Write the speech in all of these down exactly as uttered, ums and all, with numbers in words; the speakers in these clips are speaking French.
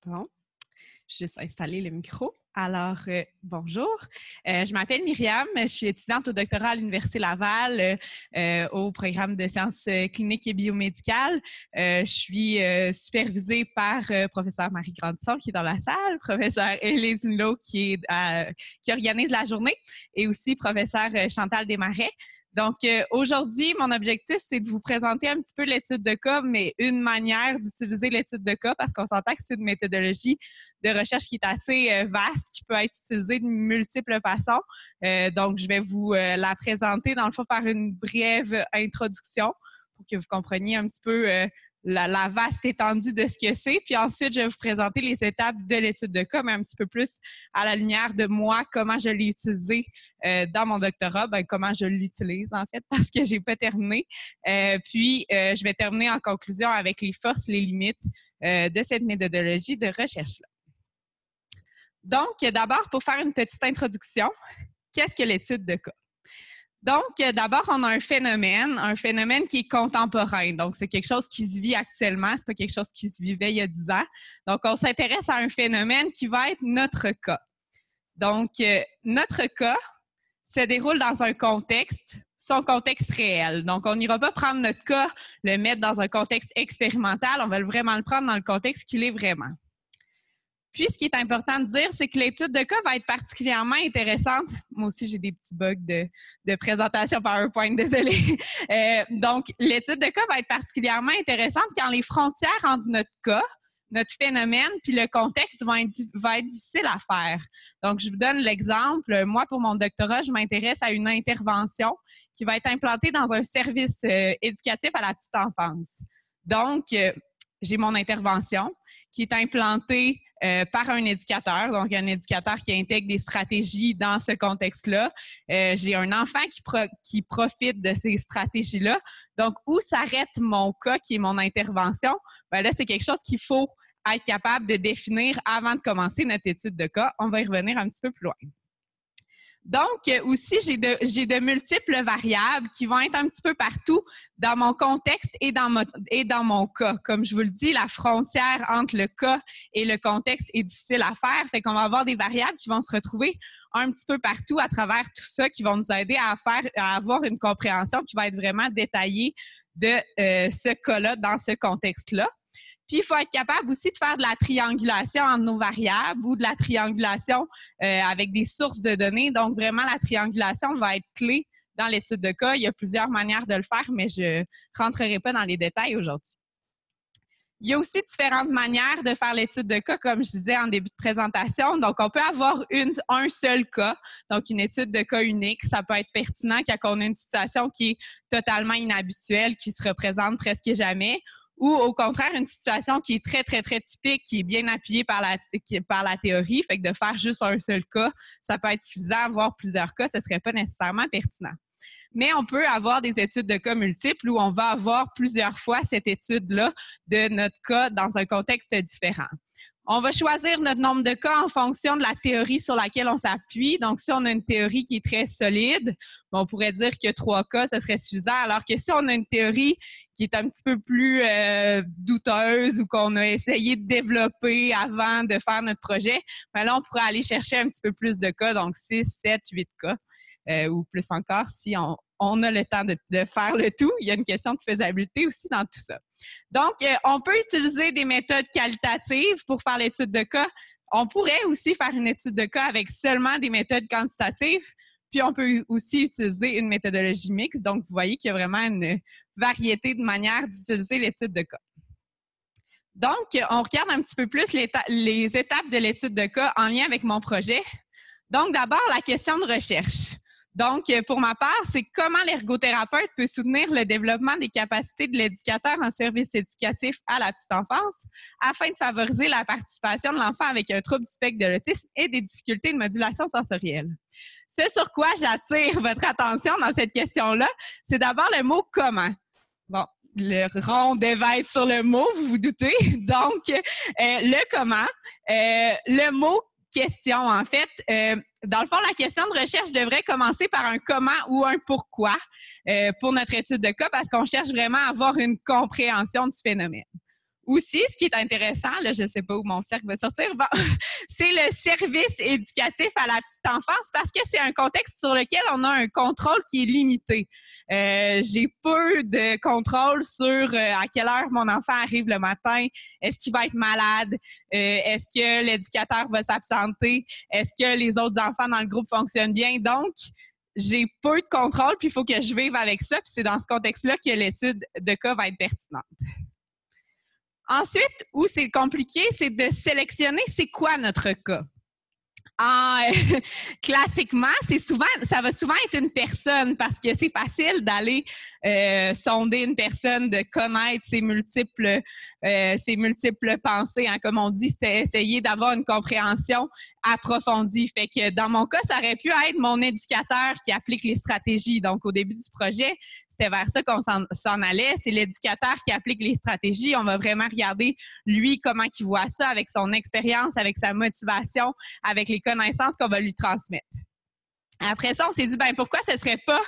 Bon, juste installer le micro. Alors, euh, bonjour. Euh, je m'appelle Myriam. Je suis étudiante au doctorat à l'Université Laval euh, au programme de sciences cliniques et biomédicales. Euh, je suis euh, supervisée par euh, professeur Marie Grandisson qui est dans la salle, professeur Élise Mulot qui, est à, qui organise la journée et aussi professeur Chantal Desmarais. Donc, euh, aujourd'hui, mon objectif, c'est de vous présenter un petit peu l'étude de cas, mais une manière d'utiliser l'étude de cas, parce qu'on s'entend que c'est une méthodologie de recherche qui est assez euh, vaste, qui peut être utilisée de multiples façons. Euh, donc, je vais vous euh, la présenter, dans le fond, par une brève introduction pour que vous compreniez un petit peu euh, la, la vaste étendue de ce que c'est. Puis ensuite, je vais vous présenter les étapes de l'étude de cas, mais un petit peu plus à la lumière de moi, comment je l'ai utilisé euh, dans mon doctorat, ben, comment je l'utilise en fait, parce que j'ai pas terminé. Euh, puis, euh, je vais terminer en conclusion avec les forces, les limites euh, de cette méthodologie de recherche-là. Donc, d'abord, pour faire une petite introduction, qu'est-ce que l'étude de cas? Donc, d'abord, on a un phénomène, un phénomène qui est contemporain. Donc, c'est quelque chose qui se vit actuellement, c'est pas quelque chose qui se vivait il y a dix ans. Donc, on s'intéresse à un phénomène qui va être notre cas. Donc, euh, notre cas se déroule dans un contexte, son contexte réel. Donc, on n'ira pas prendre notre cas, le mettre dans un contexte expérimental, on va vraiment le prendre dans le contexte qu'il est vraiment. Puis, ce qui est important de dire, c'est que l'étude de cas va être particulièrement intéressante. Moi aussi, j'ai des petits bugs de, de présentation PowerPoint, désolée. Euh, donc, l'étude de cas va être particulièrement intéressante quand les frontières entre notre cas, notre phénomène, puis le contexte va être, va être difficile à faire. Donc, je vous donne l'exemple. Moi, pour mon doctorat, je m'intéresse à une intervention qui va être implantée dans un service euh, éducatif à la petite enfance. Donc, euh, j'ai mon intervention qui est implantée euh, par un éducateur, donc un éducateur qui intègre des stratégies dans ce contexte-là. Euh, j'ai un enfant qui, pro qui profite de ces stratégies-là. Donc, où s'arrête mon cas, qui est mon intervention? Ben là, c'est quelque chose qu'il faut être capable de définir avant de commencer notre étude de cas. On va y revenir un petit peu plus loin. Donc, aussi, j'ai de, j'ai de multiples variables qui vont être un petit peu partout dans mon contexte et dans, mon, et dans mon cas. Comme je vous le dis, la frontière entre le cas et le contexte est difficile à faire. Fait qu'on va avoir des variables qui vont se retrouver un petit peu partout à travers tout ça, qui vont nous aider à faire, à avoir une compréhension qui va être vraiment détaillée de euh, ce cas-là dans ce contexte-là. Puis, il faut être capable aussi de faire de la triangulation entre nos variables ou de la triangulation euh, avec des sources de données. Donc, vraiment, la triangulation va être clé dans l'étude de cas. Il y a plusieurs manières de le faire, mais je ne rentrerai pas dans les détails aujourd'hui. Il y a aussi différentes manières de faire l'étude de cas, comme je disais en début de présentation. Donc, on peut avoir une, un seul cas, donc une étude de cas unique. Ça peut être pertinent quand on a une situation qui est totalement inhabituelle, qui se représente presque jamais. Ou au contraire, une situation qui est très, très, très typique, qui est bien appuyée par la, par la théorie, fait que de faire juste un seul cas, ça peut être suffisant, voire plusieurs cas, ce ne serait pas nécessairement pertinent. Mais on peut avoir des études de cas multiples où on va avoir plusieurs fois cette étude-là de notre cas dans un contexte différent. On va choisir notre nombre de cas en fonction de la théorie sur laquelle on s'appuie. Donc, si on a une théorie qui est très solide, on pourrait dire que trois cas, ce serait suffisant. Alors que si on a une théorie qui est un petit peu plus euh, douteuse ou qu'on a essayé de développer avant de faire notre projet, ben là, on pourrait aller chercher un petit peu plus de cas, donc six, sept, huit cas, euh, ou plus encore si on, on a le temps de, de faire le tout. Il y a une question de faisabilité aussi dans tout ça. Donc, euh, on peut utiliser des méthodes qualitatives pour faire l'étude de cas. On pourrait aussi faire une étude de cas avec seulement des méthodes quantitatives. Puis, on peut aussi utiliser une méthodologie mixte. Donc, vous voyez qu'il y a vraiment une variété de manières d'utiliser l'étude de cas. Donc, on regarde un petit peu plus les, les étapes de l'étude de cas en lien avec mon projet. Donc, d'abord, la question de recherche. Donc, pour ma part, c'est comment l'ergothérapeute peut soutenir le développement des capacités de l'éducateur en service éducatif à la petite enfance afin de favoriser la participation de l'enfant avec un trouble du spectre de l'autisme et des difficultés de modulation sensorielle. Ce sur quoi j'attire votre attention dans cette question-là, c'est d'abord le mot « comment ». Bon, le rond devait être sur le mot, vous vous doutez. Donc, euh, le comment, euh, le mot question, en fait, euh, dans le fond, la question de recherche devrait commencer par un comment ou un pourquoi euh, pour notre étude de cas parce qu'on cherche vraiment à avoir une compréhension du phénomène. Aussi, ce qui est intéressant, là, je ne sais pas où mon cercle va sortir, bon, c'est le service éducatif à la petite enfance parce que c'est un contexte sur lequel on a un contrôle qui est limité. Euh, j'ai peu de contrôle sur euh, à quelle heure mon enfant arrive le matin, est-ce qu'il va être malade, euh, est-ce que l'éducateur va s'absenter, est-ce que les autres enfants dans le groupe fonctionnent bien. Donc, j'ai peu de contrôle, puis il faut que je vive avec ça, puis c'est dans ce contexte-là que l'étude de cas va être pertinente. Ensuite, où c'est compliqué, c'est de sélectionner c'est quoi notre cas. En, euh, classiquement, c'est souvent, ça va souvent être une personne parce que c'est facile d'aller euh, sonder une personne, de connaître ses multiples, euh, ses multiples pensées. Hein, comme on dit, c'est essayer d'avoir une compréhension approfondie. Fait que dans mon cas, ça aurait pu être mon éducateur qui applique les stratégies. Donc, au début du projet, c'était vers ça qu'on s'en allait. C'est l'éducateur qui applique les stratégies. On va vraiment regarder, lui, comment il voit ça avec son expérience, avec sa motivation, avec les connaissances qu'on va lui transmettre. Après ça, on s'est dit, ben pourquoi ce serait pas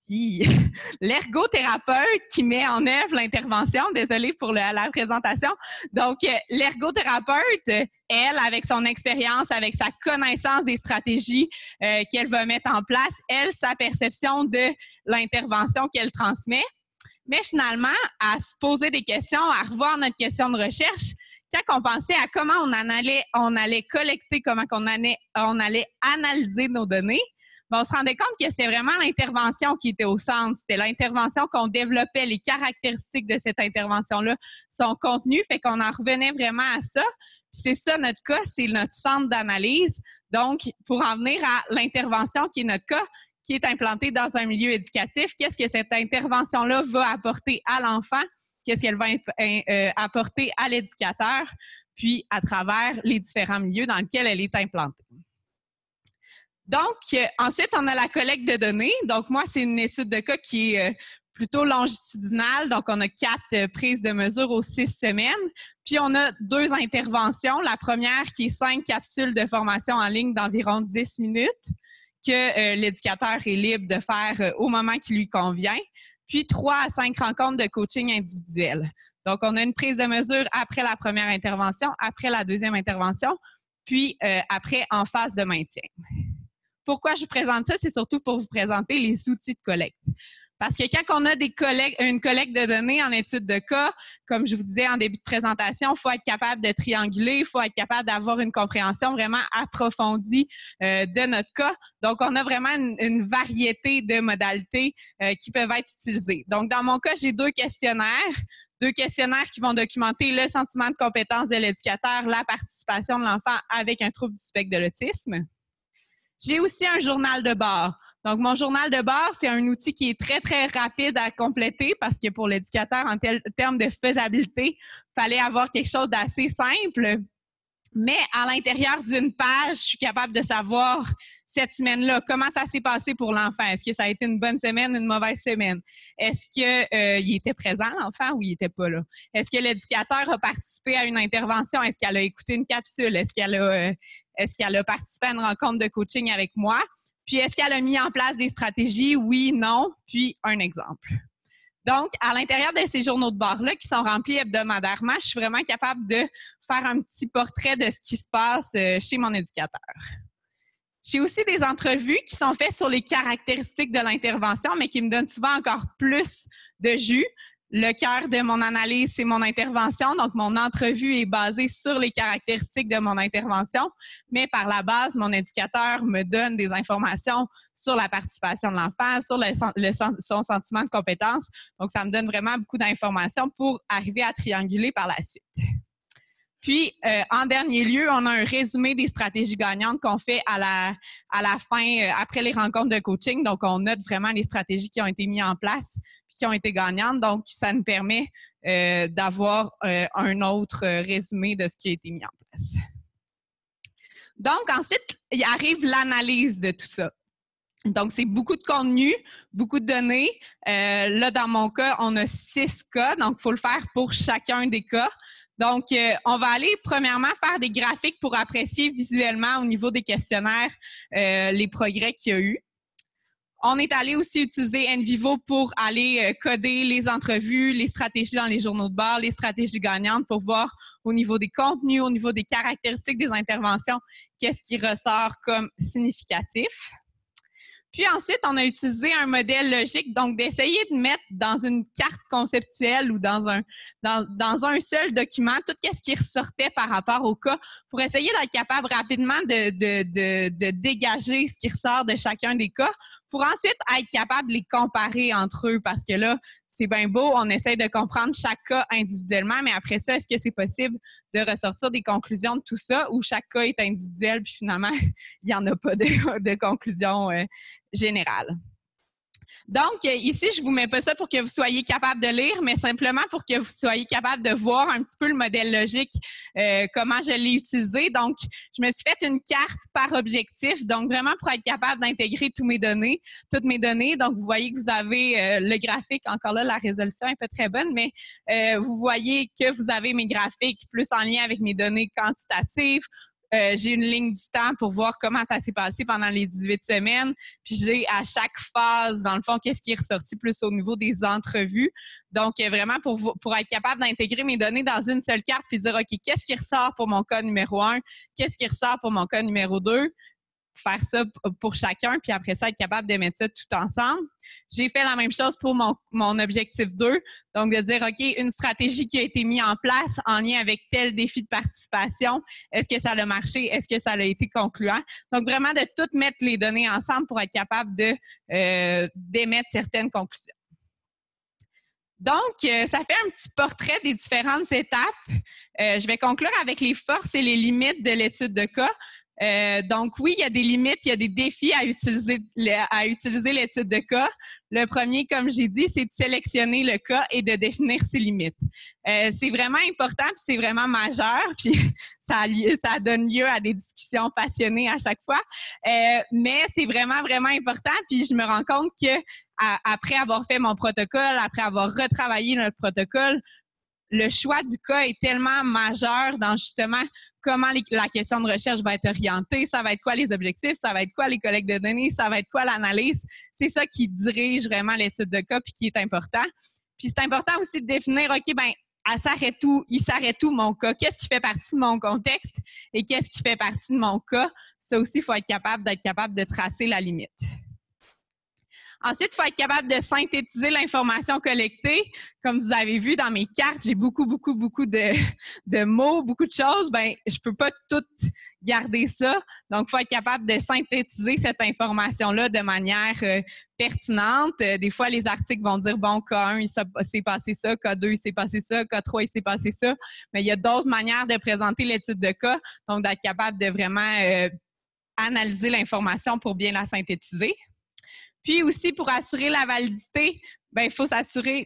l'ergothérapeute qui met en œuvre l'intervention. Désolée pour le, la présentation. Donc, l'ergothérapeute, elle, avec son expérience, avec sa connaissance des stratégies euh, qu'elle va mettre en place, elle, sa perception de l'intervention qu'elle transmet. Mais finalement, à se poser des questions, à revoir notre question de recherche, quand on pensait à comment on allait, on allait collecter, comment on allait, on allait analyser nos données, ben, on se rendait compte que c'était vraiment l'intervention qui était au centre. C'était l'intervention qu'on développait, les caractéristiques de cette intervention-là, son contenu, fait qu'on en revenait vraiment à ça. Puis c'est ça notre cas, c'est notre centre d'analyse. Donc, pour en venir à l'intervention qui est notre cas, qui est implantée dans un milieu éducatif, qu'est-ce que cette intervention-là va apporter à l'enfant, qu'est-ce qu'elle va euh, apporter à l'éducateur, puis à travers les différents milieux dans lesquels elle est implantée. Donc, euh, ensuite, on a la collecte de données. Donc, moi, c'est une étude de cas qui est euh, plutôt longitudinale. Donc, on a quatre euh, prises de mesure aux six semaines. Puis, on a deux interventions. La première qui est cinq capsules de formation en ligne d'environ dix minutes que euh, l'éducateur est libre de faire euh, au moment qui lui convient. Puis, trois à cinq rencontres de coaching individuel. Donc, on a une prise de mesure après la première intervention, après la deuxième intervention, puis euh, après en phase de maintien. Pourquoi je vous présente ça? C'est surtout pour vous présenter les outils de collecte. Parce que quand on a des collectes, une collecte de données en étude de cas, comme je vous disais en début de présentation, il faut être capable de trianguler, il faut être capable d'avoir une compréhension vraiment approfondie euh, de notre cas. Donc, on a vraiment une, une variété de modalités euh, qui peuvent être utilisées. Donc, dans mon cas, j'ai deux questionnaires. Deux questionnaires qui vont documenter le sentiment de compétence de l'éducateur, la participation de l'enfant avec un trouble du spectre de l'autisme. J'ai aussi un journal de bord. Donc, mon journal de bord, c'est un outil qui est très, très rapide à compléter parce que pour l'éducateur, en tel, termes de faisabilité, il fallait avoir quelque chose d'assez simple. Mais à l'intérieur d'une page, je suis capable de savoir cette semaine-là, comment ça s'est passé pour l'enfant. Est-ce que ça a été une bonne semaine, une mauvaise semaine? Est-ce qu'il euh, était présent, l'enfant, ou il n'était pas là? Est-ce que l'éducateur a participé à une intervention? Est-ce qu'elle a écouté une capsule? Est-ce qu'elle a, euh, est-ce qu'elle a participé à une rencontre de coaching avec moi? Puis, est-ce qu'elle a mis en place des stratégies? Oui, non, puis un exemple. Donc, à l'intérieur de ces journaux de bord-là qui sont remplis hebdomadairement, je suis vraiment capable de faire un petit portrait de ce qui se passe chez mon éducateur. J'ai aussi des entrevues qui sont faites sur les caractéristiques de l'intervention, mais qui me donnent souvent encore plus de jus. Le cœur de mon analyse, c'est mon intervention. Donc, mon entrevue est basée sur les caractéristiques de mon intervention. Mais par la base, mon éducateur me donne des informations sur la participation de l'enfant, sur le, le, son sentiment de compétence. Donc, ça me donne vraiment beaucoup d'informations pour arriver à trianguler par la suite. Puis, euh, en dernier lieu, on a un résumé des stratégies gagnantes qu'on fait à la, à la fin, euh, après les rencontres de coaching. Donc, on note vraiment les stratégies qui ont été mises en place qui ont été gagnantes. Donc, ça nous permet euh, d'avoir euh, un autre euh, résumé de ce qui a été mis en place. Donc, ensuite, il arrive l'analyse de tout ça. Donc, c'est beaucoup de contenu, beaucoup de données. Euh, là, dans mon cas, on a six cas. Donc, il faut le faire pour chacun des cas. Donc, euh, on va aller premièrement faire des graphiques pour apprécier visuellement au niveau des questionnaires euh, les progrès qu'il y a eu. On est allé aussi utiliser NVivo pour aller euh, coder les entrevues, les stratégies dans les journaux de bord, les stratégies gagnantes pour voir au niveau des contenus, au niveau des caractéristiques des interventions, qu'est-ce qui ressort comme significatif. Puis ensuite, on a utilisé un modèle logique, donc d'essayer de mettre dans une carte conceptuelle ou dans un, dans, dans un seul document tout ce qui ressortait par rapport au cas pour essayer d'être capable rapidement de, de, de, de dégager ce qui ressort de chacun des cas pour ensuite être capable de les comparer entre eux parce que là, c'est bien beau, on essaie de comprendre chaque cas individuellement, mais après ça, est-ce que c'est possible de ressortir des conclusions de tout ça ou chaque cas est individuel puis finalement, il n'y en a pas de, de conclusion euh, générale. Donc, ici, je ne vous mets pas ça pour que vous soyez capable de lire, mais simplement pour que vous soyez capable de voir un petit peu le modèle logique, euh, comment je l'ai utilisé. Donc, je me suis fait une carte par objectif, donc vraiment pour être capable d'intégrer tous mes données, toutes mes données. Donc, vous voyez que vous avez euh, le graphique, encore là, la résolution n'est pas très bonne, mais euh, vous voyez que vous avez mes graphiques plus en lien avec mes données quantitatives. Euh, j'ai une ligne du temps pour voir comment ça s'est passé pendant les dix-huit semaines. Puis j'ai à chaque phase, dans le fond, qu'est-ce qui est ressorti plus au niveau des entrevues. Donc, euh, vraiment, pour, pour être capable d'intégrer mes données dans une seule carte puis dire, OK, qu'est-ce qui ressort pour mon cas numéro un? Qu'est-ce qui ressort pour mon cas numéro deux? Faire ça pour chacun, puis après ça, être capable de mettre ça tout ensemble. J'ai fait la même chose pour mon, mon objectif deux, donc de dire, OK, une stratégie qui a été mise en place en lien avec tel défi de participation, est-ce que ça a marché, est-ce que ça a été concluant? Donc, vraiment de tout mettre les données ensemble pour être capable de euh, d'émettre certaines conclusions. Donc, euh, ça fait un petit portrait des différentes étapes. Euh, je vais conclure avec les forces et les limites de l'étude de cas. Euh, donc, oui, il y a des limites, il y a des défis à utiliser, à utiliser l'étude de cas. Le premier, comme j'ai dit, c'est de sélectionner le cas et de définir ses limites. Euh, c'est vraiment important, puis c'est vraiment majeur, puis ça, a lieu, ça donne lieu à des discussions passionnées à chaque fois. Euh, mais c'est vraiment, vraiment important, puis je me rends compte que à, après avoir fait mon protocole, après avoir retravaillé notre protocole, le choix du cas est tellement majeur dans justement comment les, la question de recherche va être orientée, ça va être quoi les objectifs, ça va être quoi les collectes de données, ça va être quoi l'analyse. C'est ça qui dirige vraiment l'étude de cas puis qui est important. Puis c'est important aussi de définir, OK, ben elle s'arrête où, il s'arrête où mon cas? Qu'est-ce qui fait partie de mon contexte et qu'est-ce qui fait partie de mon cas? Ça aussi, il faut être capable d'être capable de tracer la limite. Ensuite, il faut être capable de synthétiser l'information collectée. Comme vous avez vu dans mes cartes, j'ai beaucoup, beaucoup, beaucoup de, de mots, beaucoup de choses. Ben, je peux pas tout garder ça. Donc, il faut être capable de synthétiser cette information-là de manière euh, pertinente. Euh, des fois, les articles vont dire, bon, K un, il s'est passé ça, K deux, il s'est passé ça, K trois, il s'est passé ça. Mais il y a d'autres manières de présenter l'étude de cas. Donc, d'être capable de vraiment euh, analyser l'information pour bien la synthétiser. Puis aussi, pour assurer la validité, ben, il faut s'assurer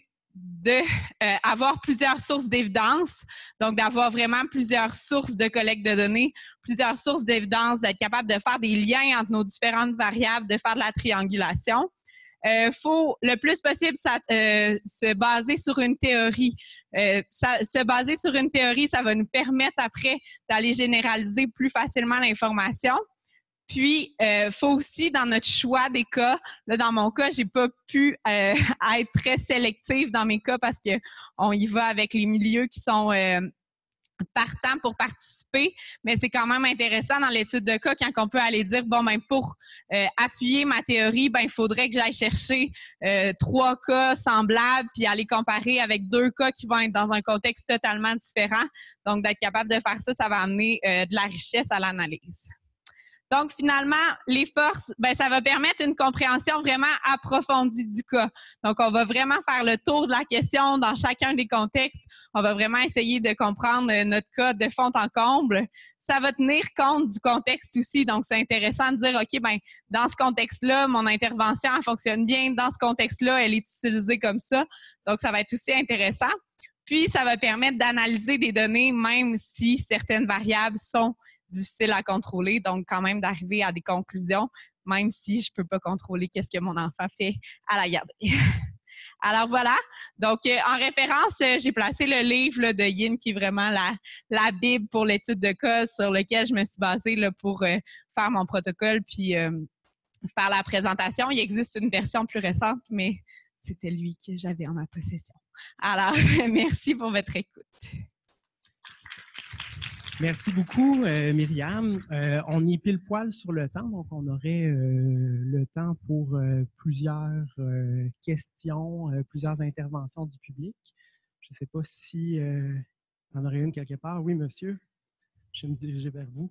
d'avoir euh, plusieurs sources d'évidence, donc d'avoir vraiment plusieurs sources de collecte de données, plusieurs sources d'évidence, d'être capable de faire des liens entre nos différentes variables, de faire de la triangulation. Il euh, faut le plus possible ça, euh, se baser sur une théorie. Euh, ça, se baser sur une théorie, ça va nous permettre après d'aller généraliser plus facilement l'information. Puis, il euh, faut aussi, dans notre choix des cas, là, dans mon cas, j'ai pas pu euh, être très sélective dans mes cas parce qu'on y va avec les milieux qui sont euh, partants pour participer, mais c'est quand même intéressant dans l'étude de cas quand on peut aller dire, bon, ben pour euh, appuyer ma théorie, ben il faudrait que j'aille chercher euh, trois cas semblables puis aller comparer avec deux cas qui vont être dans un contexte totalement différent. Donc, d'être capable de faire ça, ça va amener euh, de la richesse à l'analyse. Donc, finalement, les forces, ben, ça va permettre une compréhension vraiment approfondie du cas. Donc, on va vraiment faire le tour de la question dans chacun des contextes. On va vraiment essayer de comprendre notre cas de fond en comble. Ça va tenir compte du contexte aussi. Donc, c'est intéressant de dire, OK, ben, dans ce contexte-là, mon intervention elle fonctionne bien. Dans ce contexte-là, elle est utilisée comme ça. Donc, ça va être aussi intéressant. Puis, ça va permettre d'analyser des données, même si certaines variables sont difficiles à contrôler. Donc, quand même, d'arriver à des conclusions, même si je ne peux pas contrôler qu'est-ce que mon enfant fait à la garderie. Alors, voilà. Donc, euh, en référence, euh, j'ai placé le livre là, de Yin, qui est vraiment la, la Bible pour l'étude de cas sur lequel je me suis basée là, pour euh, faire mon protocole puis euh, faire la présentation. Il existe une version plus récente, mais c'était lui que j'avais en ma possession. Alors, merci pour votre écoute. Merci beaucoup, euh, Myriam. Euh, on est pile poil sur le temps, donc on aurait euh, le temps pour euh, plusieurs euh, questions, euh, plusieurs interventions du public. Je ne sais pas si euh, on en aurait une quelque part. Oui, monsieur, je vais me diriger vers vous.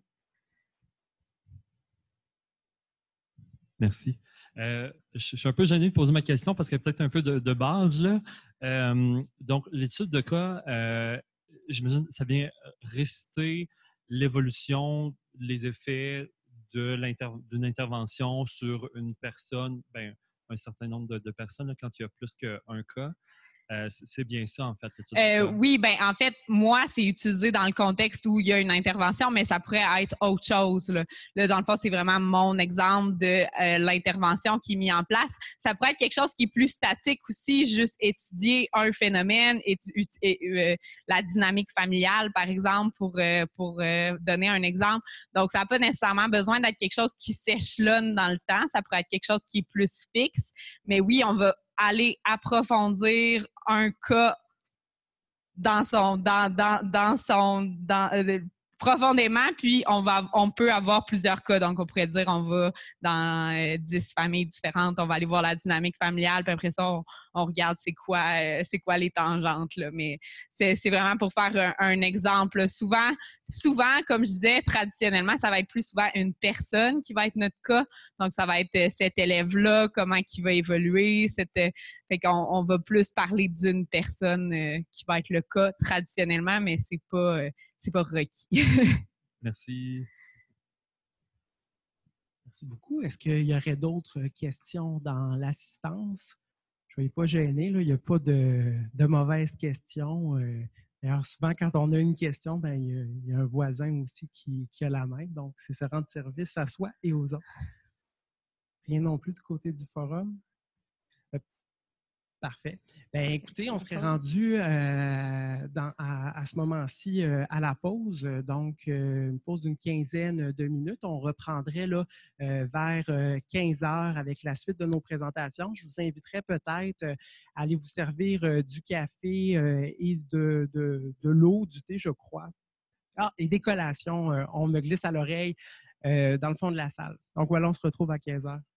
Merci. Euh, je, je suis un peu gêné de poser ma question parce qu'elle est peut-être un peu de, de base, là. Euh, donc, l'étude de cas, euh, j'imagine, ça vient réciter l'évolution, les effets de l'inter, d'une intervention sur une personne, ben, un certain nombre de, de personnes, là, quand il y a plus qu'un cas. Euh, c'est bien ça, en fait, l'étude Euh, de cas. oui, ben en fait, moi, c'est utilisé dans le contexte où il y a une intervention, mais ça pourrait être autre chose. Là, là dans le fond, c'est vraiment mon exemple de euh, l'intervention qui est mise en place. Ça pourrait être quelque chose qui est plus statique aussi, juste étudier un phénomène, et, et euh, la dynamique familiale, par exemple, pour, euh, pour euh, donner un exemple. Donc, ça n'a pas nécessairement besoin d'être quelque chose qui s'échelonne dans le temps. Ça pourrait être quelque chose qui est plus fixe. Mais oui, on va aller approfondir un cas dans son dans dans dans son dans euh, profondément, puis on va on peut avoir plusieurs cas. Donc on pourrait dire on va dans euh, dix familles différentes, on va aller voir la dynamique familiale, puis après ça on, on regarde c'est quoi euh, c'est quoi les tangentes là. Mais c'est c'est vraiment pour faire un, un exemple. Souvent souvent comme je disais, traditionnellement ça va être plus souvent une personne qui va être notre cas. Donc ça va être cet élève là, comment il va évoluer, cette fait qu'on on va plus parler d'une personne euh, qui va être le cas traditionnellement, mais c'est pas euh, c'est pas requis. Merci. Merci beaucoup. Est-ce qu'il y aurait d'autres questions dans l'assistance? Je ne soyez pas gênés, là. Il n'y a pas de, de mauvaises questions. D'ailleurs, souvent, quand on a une question, ben, il y a, il y a un voisin aussi qui, qui a la main. Donc, c'est se rendre service à soi et aux autres. Rien non plus du côté du forum. Parfait. Bien, écoutez, on serait rendu euh, dans, à, à ce moment-ci euh, à la pause, donc euh, une pause d'une quinzaine de minutes. On reprendrait là, euh, vers euh, quinze heures avec la suite de nos présentations. Je vous inviterais peut-être euh, à aller vous servir euh, du café euh, et de, de, de l'eau, du thé, je crois. Ah, et des collations, euh, on me glisse à l'oreille euh, dans le fond de la salle. Donc voilà, on se retrouve à quinze heures.